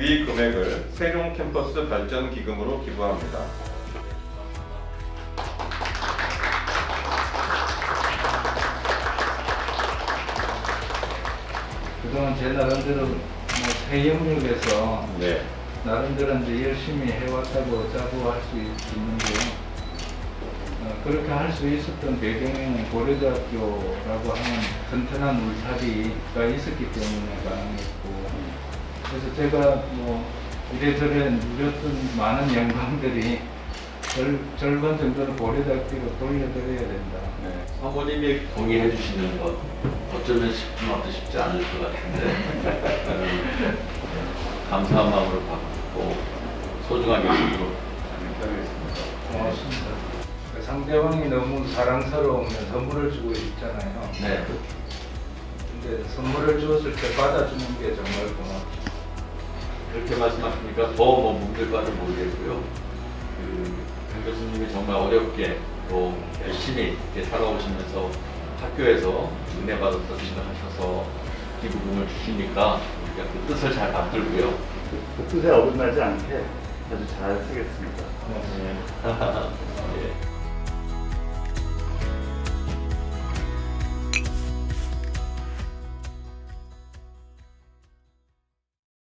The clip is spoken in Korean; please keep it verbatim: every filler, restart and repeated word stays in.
위 금액을 세종 캠퍼스 발전 기금으로 기부합니다. 그동안 제 나름대로 뭐 새 영역에서 네. 나름대로 이제 열심히 해왔다고 자부할 수 있는데요. 어, 그렇게 할 수 있었던 배경에는 고려대학교라고 하는 튼튼한 울타리가 있었기 때문에 가능했고, 그래서 제가 뭐 이래저래 누렸던 많은 영광들이 절, 절반 정도는 고려대학교로 돌려드려야 된다. 네. 사모님이 동의해 주시는 것 어쩌면 쉽지 않도 쉽지 않을 것 같은데 감사한 마음으로 받고 소중하게 여기고 하겠습니다. 고맙습니다. 상대방이 너무 사랑스러우면 선물을 주고 싶잖아요. 네. 근데 선물을 주었을 때 받아주는 게 정말 고맙죠. 그렇게 말씀하시니까 더 뭐 뭉들 바를 모르겠고요. 그, 강 교수님이 정말 어렵게 또 열심히 이렇게 살아오시면서 학교에서 은혜받았다 생각하셔서 기부금을 주시니까 우리가 그 뜻을 잘 받들고요. 그, 그 뜻에 어긋나지 않게 아주 잘 쓰겠습니다. 고맙습니다. 예.